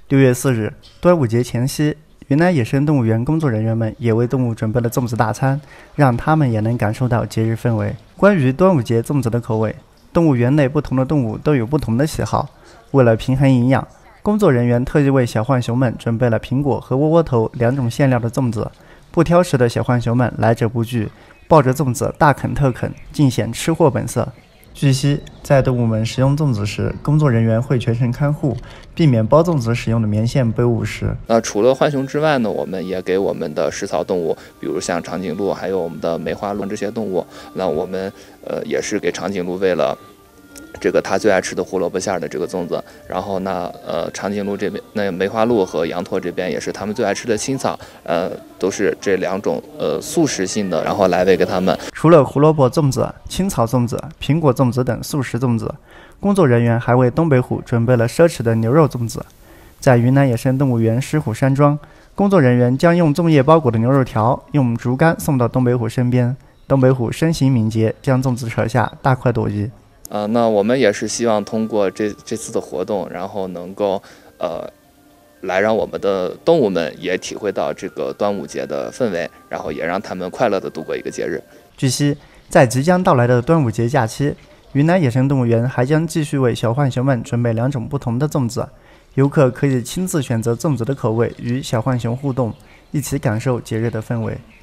6月4日，端午节前夕，云南野生动物园工作人员们也为动物准备了粽子大餐，让它们也能感受到节日氛围。关于端午节粽子的口味，动物园内不同的动物都有不同的喜好。为了平衡营养，工作人员特意为小浣熊们准备了苹果和窝窝头2种馅料的粽子。不挑食的小浣熊们来者不拒，抱着粽子大啃特啃，尽显吃货本色。据悉，在动物们食用粽子时，工作人员会全程看护，避免包粽子使用的棉线被误食。 除了浣熊之外呢，我们也给我们的食草动物，比如像长颈鹿，还有我们的梅花鹿这些动物，那我们也是给长颈鹿喂了这个它最爱吃的胡萝卜馅的这个粽子，然后呢，长颈鹿这边，那梅花鹿和羊驼这边也是它们最爱吃的青草，都是这2种素食性的，然后来喂给它们。 除了胡萝卜粽子、青草粽子、苹果粽子等素食粽子，工作人员还为东北虎准备了奢侈的牛肉粽子。在云南野生动物园狮虎山庄，工作人员将用粽叶包裹的牛肉条用竹竿送到东北虎身边，东北虎身形敏捷，将粽子扯下，大快朵颐。 那我们也是希望通过这次的活动，然后能够来让我们的动物们也体会到这个端午节的氛围，然后也让他们快乐地度过一个节日。 据悉，在即将到来的端午节假期，云南野生动物园还将继续为小浣熊们准备2种不同的粽子，游客可以亲自选择粽子的口味，与小浣熊互动，一起感受节日的氛围。